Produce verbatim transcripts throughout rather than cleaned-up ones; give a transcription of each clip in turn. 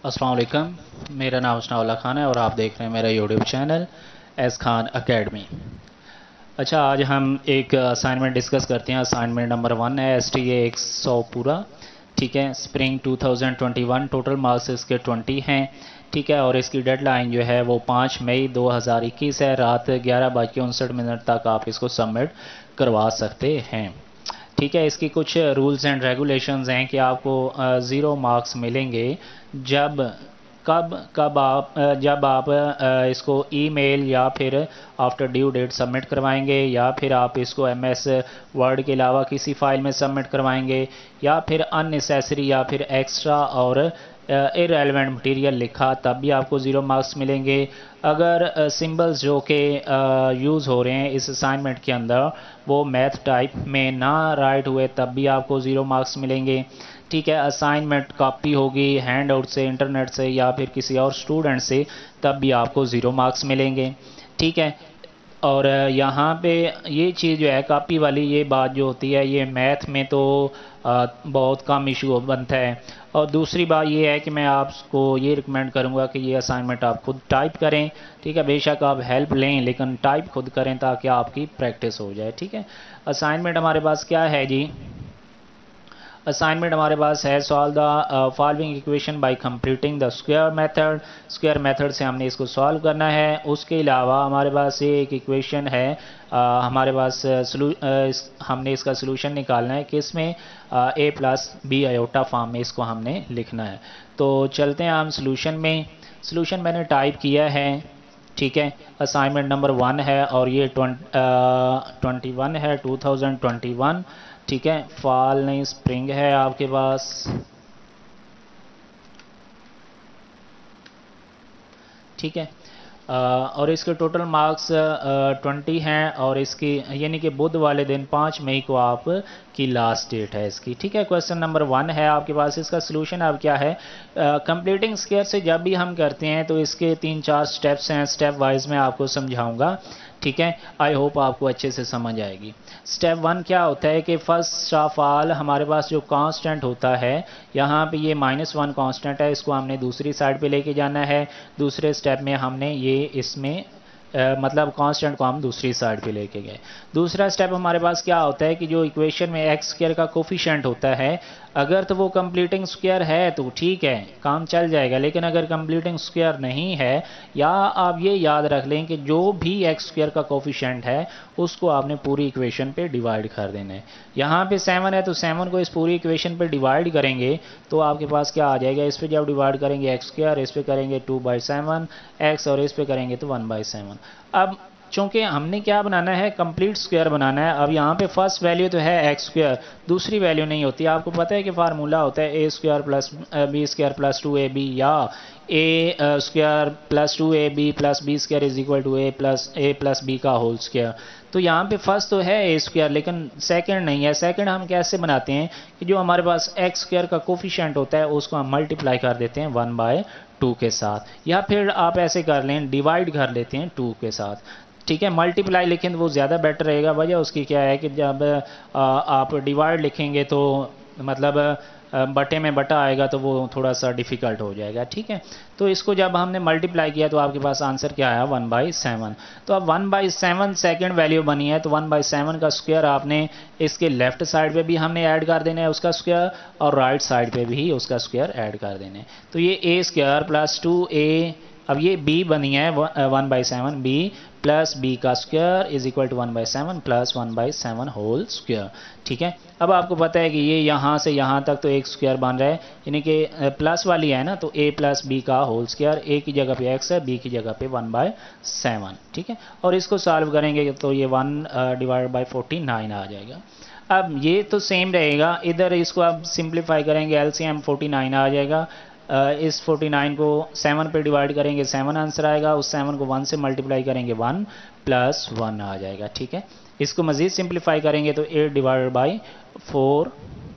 अस्सलाम वालेकुम। मेरा नाम शनाउल्ला खान है और आप देख रहे हैं मेरा YouTube channel S Khan academy. अच्छा, आज हम एक असाइनमेंट डिस्कस करते हैं। असाइनमेंट नंबर वन है, एस टी ए एक सौ पूरा, ठीक है। Spring two thousand twenty one, total marks इसके ट्वेंटी हैं, ठीक है। और इसकी डेडलाइन जो है वो पाँच मई दो हज़ार इक्कीस है। रात ग्यारह बज के उनसठ मिनट तक आप इसको सबमिट करवा सकते हैं, ठीक है। इसकी कुछ रूल्स एंड रेगुलेशंस हैं कि आपको ज़ीरो मार्क्स मिलेंगे जब कब कब आप जब आप इसको ईमेल या फिर आफ्टर ड्यू डेट सबमिट करवाएंगे, या फिर आप इसको एमएस वर्ड के अलावा किसी फाइल में सबमिट करवाएंगे, या फिर अननेसेसरी या फिर एक्स्ट्रा और इररेलेवेंट मटेरियल लिखा तब भी आपको ज़ीरो मार्क्स मिलेंगे। अगर सिंबल्स जो कि यूज़ हो रहे हैं इस असाइनमेंट के अंदर वो मैथ टाइप में ना राइट हुए तब भी आपको ज़ीरो मार्क्स मिलेंगे, ठीक है। असाइनमेंट कॉपी होगी हैंड आउट से, इंटरनेट से या फिर किसी और स्टूडेंट से, तब भी आपको ज़ीरो मार्क्स मिलेंगे, ठीक है। और यहाँ पे ये चीज़ जो है कॉपी वाली, ये बात जो होती है ये मैथ में तो आ, बहुत कम इशू बनता है। और दूसरी बात ये है कि मैं आपको ये रिकमेंड करूँगा कि ये असाइनमेंट आप खुद टाइप करें, ठीक है। बेशक आप हेल्प लें लेकिन टाइप खुद करें ताकि आपकी प्रैक्टिस हो जाए, ठीक है। असाइनमेंट हमारे पास क्या है जी? असाइनमेंट हमारे पास है, solve the following equation by completing the square method. Square method से हमने इसको सॉल्व करना है। उसके अलावा हमारे पास ये एक इक्वेशन है, uh, हमारे पास सलू uh, इस, हमने इसका सोल्यूशन निकालना है कि इसमें A plus B iota form में इसको हमने लिखना है। तो चलते हैं हम सोल्यूशन में। सोल्यूशन मैंने टाइप किया है, ठीक है। असाइनमेंट नंबर वन है और ये ट्वेंटी वन है, टू थाउजेंड ट्वेंटी वन, ठीक है। फॉल नहीं, स्प्रिंग है आपके पास, ठीक है। Uh, और इसके टोटल मार्क्स ट्वेंटी हैं और इसकी यानी कि बुध वाले दिन पाँच मई को आप की लास्ट डेट है इसकी, ठीक है। क्वेश्चन नंबर वन है आपके पास। इसका सोल्यूशन अब क्या है? कंप्लीटिंग स्क्वायर से जब भी हम करते हैं तो इसके तीन चार स्टेप्स हैं, स्टेप वाइज मैं आपको समझाऊंगा, ठीक है। आई होप आपको अच्छे से समझ आएगी। स्टेप वन क्या होता है कि फर्स्ट ऑफ ऑल हमारे पास जो कांस्टेंट होता है, यहाँ पे ये माइनस वन कांस्टेंट है, इसको हमने दूसरी साइड पे लेके जाना है। दूसरे स्टेप में हमने ये इसमें Uh, मतलब कांस्टेंट को हम दूसरी साइड पे लेके गए। दूसरा स्टेप हमारे पास क्या होता है कि जो इक्वेशन में एक्स स्क्वायर का कोफिशिएंट होता है, अगर तो वो कंप्लीटिंग स्क्वायर है तो ठीक है, काम चल जाएगा। लेकिन अगर कंप्लीटिंग स्क्वायर नहीं है, या आप ये याद रख लें कि जो भी एक्स स्क्वायर का कोफिशिएंट है उसको आपने पूरी इक्वेशन पे डिवाइड कर देना है। यहाँ पे सेवन है तो सेवन को इस पूरी इक्वेशन पे डिवाइड करेंगे तो आपके पास क्या आ जाएगा? इस पे जब डिवाइड करेंगे एक्स स्क्वायर, इस पे करेंगे टू बाई सेवन एक्स और इस पे करेंगे तो वन बाई सेवन। अब चूंकि हमने क्या बनाना है, कंप्लीट स्क्वायर बनाना है। अब यहाँ पे फर्स्ट वैल्यू तो है एक्स स्क्वायर, दूसरी वैल्यू नहीं होती। आपको पता है कि फार्मूला होता है A square plus B square plus two A B, या A square plus two A B plus B square is equal to A plus A plus B का होल स्क्वायर। तो यहाँ पे फर्स्ट तो है ए स्क्वायर लेकिन second नहीं है। सेकंड हम कैसे बनाते हैं कि जो हमारे पास एक्स स्क्वायर का कोफिशिएंट होता है उसको हम मल्टीप्लाई कर देते हैं वन बाय टू के साथ, या फिर आप ऐसे कर लें डिवाइड कर लेते हैं टू के साथ, ठीक है। मल्टीप्लाई लिखें तो वो ज़्यादा बेटर रहेगा। वजह उसकी क्या है कि जब आ, आप डिवाइड लिखेंगे तो मतलब बटे में बटा आएगा तो वो थोड़ा सा डिफ़िकल्ट हो जाएगा, ठीक है। तो इसको जब हमने मल्टीप्लाई किया तो आपके पास आंसर क्या आया? One by seven. तो अब one by seven second value बनी है, तो वन बाई सेवन का स्क्वायर आपने इसके लेफ्ट साइड पे भी हमने ऐड कर देना है उसका स्क्वायर, और राइट साइड पे भी उसका स्क्वायर ऐड कर देना है। तो ये A square plus two A, अब ये b बनी है one by seven, B plus B का square is equal to one by seven plus one by seven whole square, ठीक है। अब आपको पता है कि ये यहाँ से यहाँ तक तो एक स्क्वायर बन रहा है, यानी कि प्लस वाली है ना, तो a प्लस बी का होल स्क्वायर, a की जगह पे x है, b की जगह पे वन बाई सेवन, ठीक है। और इसको सॉल्व करेंगे तो ये one divide by forty nine आ जाएगा। अब ये तो सेम रहेगा, इधर इसको आप सिंप्लीफाई करेंगे, एलसीएम फोर्टी नाइन आ जाएगा। Uh, इस फोर्टी नाइन को सेवन पे डिवाइड करेंगे, सेवन आंसर आएगा। उस सेवन को वन से मल्टीप्लाई करेंगे, वन प्लस वन आ जाएगा, ठीक है। इसको मज़ीद सिंप्लीफाई करेंगे तो eight divided by four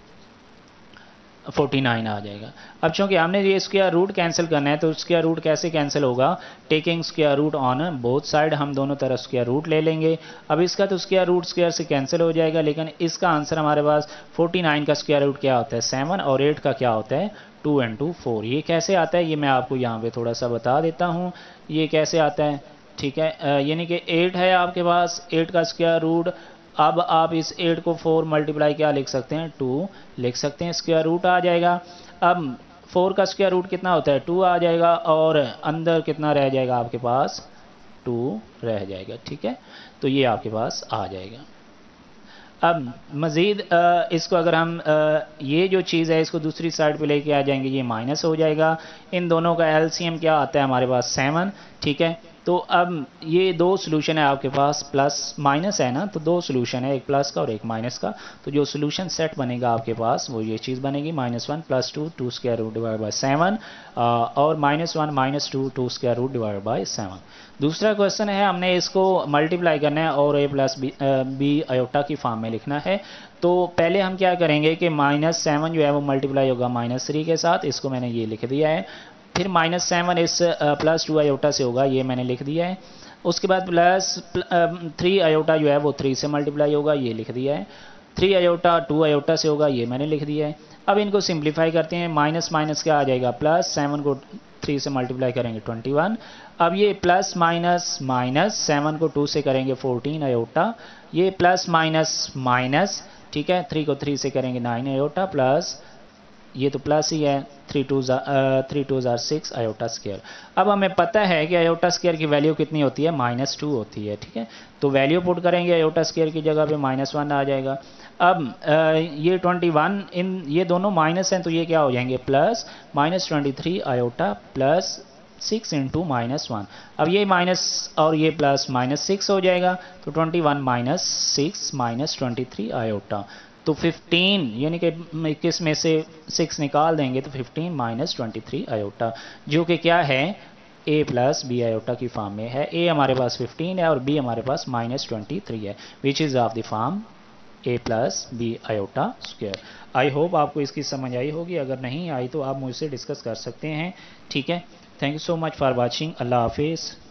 forty nine आ जाएगा। अब चूंकि हमने ये स्क्वायर रूट कैंसिल करना है तो स्क्वायर रूट कैसे कैंसिल होगा? Taking square root on both side, हम दोनों तरफ स्क्वायर रूट ले लेंगे। अब इसका तो स्क्वायर रूट स्क्वायर से कैंसिल हो जाएगा, लेकिन इसका आंसर हमारे पास फोर्टी नाइन का स्क्वायर रूट क्या होता है? सेवन, और एट का क्या होता है? Two into four. ये कैसे आता है ये मैं आपको यहाँ पे थोड़ा सा बता देता हूँ ये कैसे आता है, ठीक है। यानी कि एट है आपके पास, एट का स्क्वायर रूट, अब आप इस एट को फोर मल्टीप्लाई क्या लिख सकते हैं, टू लिख सकते हैं, स्क्वायर रूट आ जाएगा। अब फोर का स्क्वायर रूट कितना होता है, टू आ जाएगा, और अंदर कितना रह जाएगा आपके पास, टू रह जाएगा, ठीक है। तो ये आपके पास आ जाएगा। अब मज़ीद इसको अगर हम आ, ये जो चीज़ है इसको दूसरी साइड पे लेके आ जाएंगे, ये माइनस हो जाएगा। इन दोनों का एलसीएम क्या आता है हमारे पास, सेवन, ठीक है। तो अब ये दो सोल्यूशन है आपके पास, प्लस माइनस है ना, तो दो सोल्यूशन है, एक प्लस का और एक माइनस का। तो जो सोल्यूशन सेट बनेगा आपके पास वो ये चीज़ बनेगी, minus one plus two two square root divide by seven, और minus one minus two two square root divide by seven. दूसरा क्वेश्चन है हमने इसको मल्टीप्लाई करना है और A plus B B iota की फॉर्म में लिखना है। तो पहले हम क्या करेंगे कि माइनस सेवन जो है वो मल्टीप्लाई होगा माइनस थ्री के साथ, इसको मैंने ये लिख दिया है। फिर माइनस सेवन इस प्लस टू आयोटा से होगा, ये मैंने लिख दिया है। उसके बाद प्लस थ्री आयोटा जो है वो थ्री से मल्टीप्लाई होगा, ये लिख दिया है। थ्री आयोटा टू आयोटा से होगा, ये मैंने लिख दिया है। अब इनको सिंप्लीफाई करते हैं, माइनस माइनस क्या आ जाएगा, प्लस सेवन को थ्री से मल्टीप्लाई करेंगे ट्वेंटी वन। अब ये प्लस माइनस माइनस, सेवन को टू से करेंगे फोर्टीन आयोटा, ये प्लस माइनस माइनस, ठीक है, थ्री को थ्री से करेंगे नाइन आयोटा, प्लस ये तो प्लस ही है, थ्री टू थ्री टू जार सिक्स आयोटा स्क्वायर। अब हमें पता है कि आयोटा स्क्वायर की वैल्यू कितनी होती है, माइनस टू होती है, ठीक है। तो वैल्यू पुट करेंगे, आयोटा स्क्वायर की जगह पे माइनस वन आ जाएगा। अब आ, ये ट्वेंटी वन, इन ये दोनों माइनस हैं तो ये क्या हो जाएंगे, plus minus twenty three iota plus six into minus one. अब ये माइनस और ये प्लस माइनस सिक्स हो जाएगा, तो twenty one minus six minus twenty three iota, तो फिफ्टीन, यानी कि इक्कीस में से सिक्स निकाल देंगे तो fifteen minus twenty three iota, जो कि क्या है, ए प्लस बी आयोटा की फॉर्म में है। ए हमारे पास फिफ्टीन है और बी हमारे पास माइनस ट्वेंटी थ्री है, which is of the form A plus B iota square. I hope आपको इसकी समझ आई होगी, अगर नहीं आई तो आप मुझसे डिस्कस कर सकते हैं, ठीक है। Thank you so much for watching, अल्लाह हाफिज़।